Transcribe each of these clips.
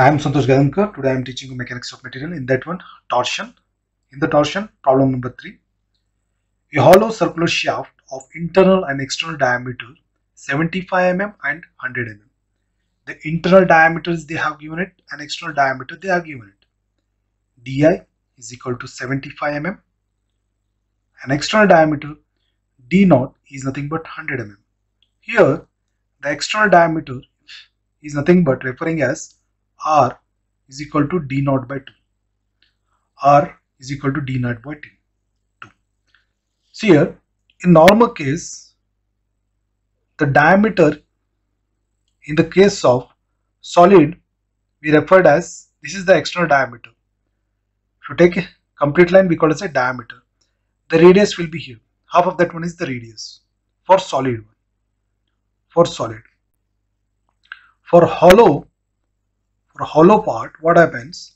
I am Santosh Gadankar. Today I am teaching you mechanics of material. In that one, torsion. In the torsion, problem number 3. A hollow circular shaft of internal and external diameter 75 mm and 100 mm. The internal diameters they have given it and external diameter they have given it. Di is equal to 75 mm and external diameter D naught is nothing but 100 mm. Here the external diameter is nothing but referring as R is equal to D naught by 2. R is equal to D naught by 2. See here, in normal case, the diameter in the case of solid we referred as, this is the external diameter. If you take a complete line, we call it as a diameter. The radius will be here. Half of that one is the radius for solid one. For solid. For hollow part, what happens?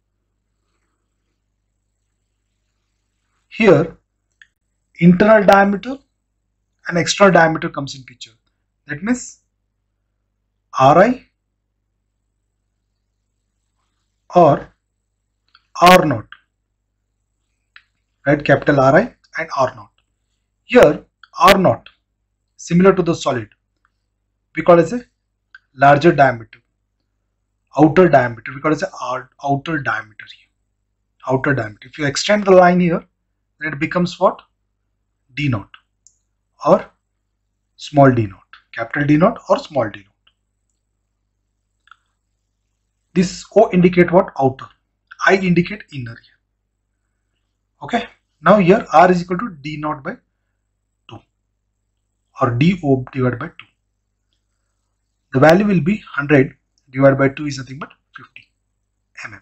Here, internal diameter and external diameter comes in picture. That means Ri or R naught, right? Capital Ri and R naught. Here, R naught, similar to the solid, we call it as a larger diameter, outer diameter. We call it as a outer diameter here. Outer diameter. If you extend the line here, then it becomes what? D naught or small d naught, capital D naught or small d naught. This O indicate what? Outer. I indicate inner here. Okay. Now here R is equal to D naught by 2 or DO divided by 2. The value will be 100 divided by 2 is nothing but 50 mm.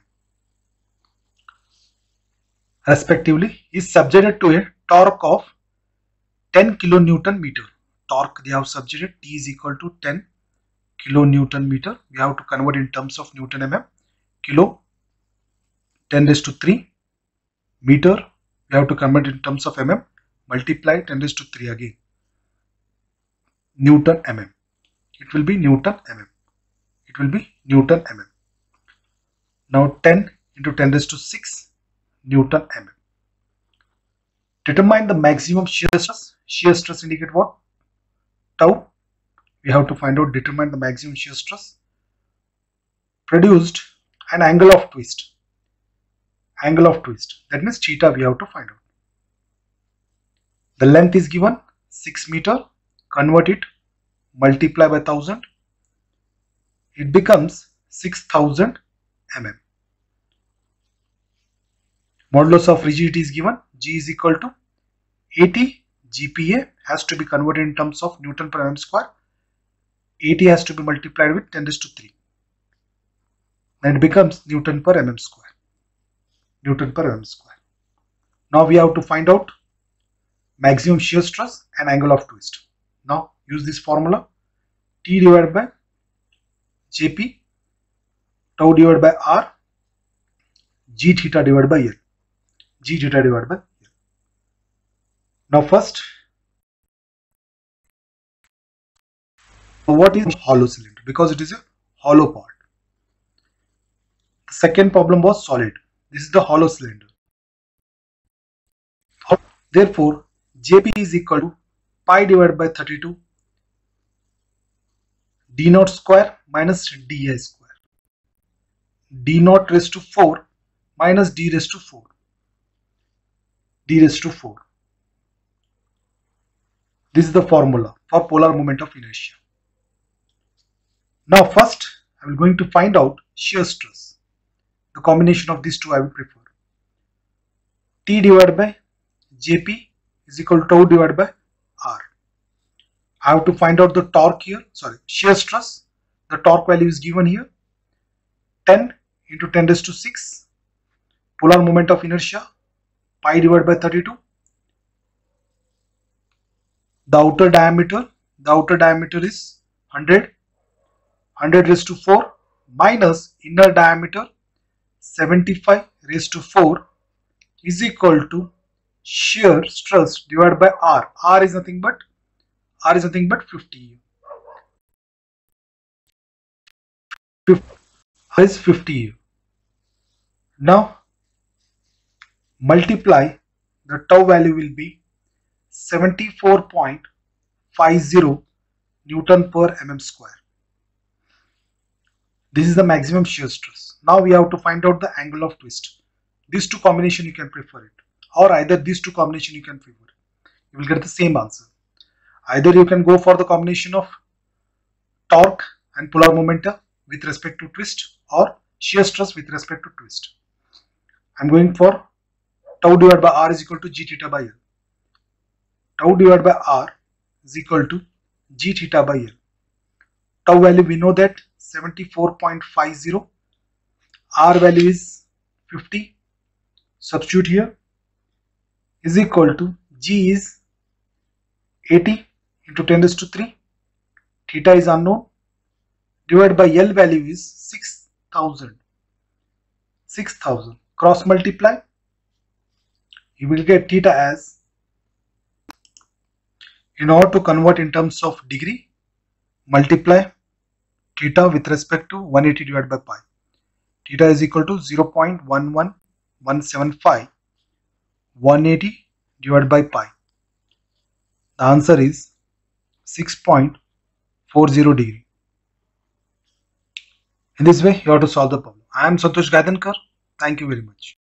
Respectively, is subjected to a torque of 10 kilonewton meter. Torque they have subjected, T is equal to 10 kilonewton meter. We have to convert in terms of Newton mm. Kilo 10 raised to 3 meter. We have to convert in terms of mm. Multiply 10 raised to 3 again. Newton mm. It will be Newton mm. It will be Newton mm. Now 10 into 10 raised to 6 Newton mm. Determine the maximum shear stress. Shear stress indicate what? Tau. We have to find out, determine the maximum shear stress produced and angle of twist. Angle of twist. That means theta we have to find out. The length is given 6 meter. Convert it. Multiply by 1000. It becomes 6000 mm. Modulus of rigidity is given. G is equal to 80. GPa has to be converted in terms of Newton per mm square. 80 has to be multiplied with 10 raised to 3. Then it becomes Newton per mm square. Newton per mm square. Now we have to find out maximum shear stress and angle of twist. Now use this formula. T divided by Jp, tau divided by R, G theta divided by L. G theta divided by L. Now first, what is hollow cylinder? Because it is a hollow part. The second problem was solid. This is the hollow cylinder. Therefore, Jp is equal to pi divided by 32 d naught square minus di square. D naught raised to 4 minus d raised to 4. D raised to 4. This is the formula for polar moment of inertia. Now first, I will going to find out shear stress. The combination of these two I will prefer. T divided by Jp is equal to tau divided by R. I have to find out the torque here, shear stress. The torque value is given here. 10 into 10 raised to 6. Polar moment of inertia, pi divided by 32. The outer diameter is 100. 100 raised to 4 minus inner diameter 75 raised to 4 is equal to shear stress divided by R. R is nothing but 50. R is 50 here. Now multiply, the tau value will be 74.50 Newton per mm square. This is the maximum shear stress. Now we have to find out the angle of twist. These two combination you can prefer it, or either these two combination you can prefer it. You will get the same answer. Either you can go for the combination of torque and polar momentum with respect to twist, or shear stress with respect to twist. I am going for tau divided by R is equal to g theta by L. Tau divided by R is equal to g theta by L. Tau value we know that 74.50. R value is 50. Substitute here, is equal to g is 80 into 10 raised to 3. Theta is unknown. Divided by L value is 6000. 6000. Cross multiply. You will get theta as, in order to convert in terms of degree, multiply theta with respect to 180 divided by pi. Theta is equal to 0.11175 180 divided by pi. The answer is 6.40 degree. In this way, you have to solve the problem. I am Santosh Gaidhankar. Thank you very much.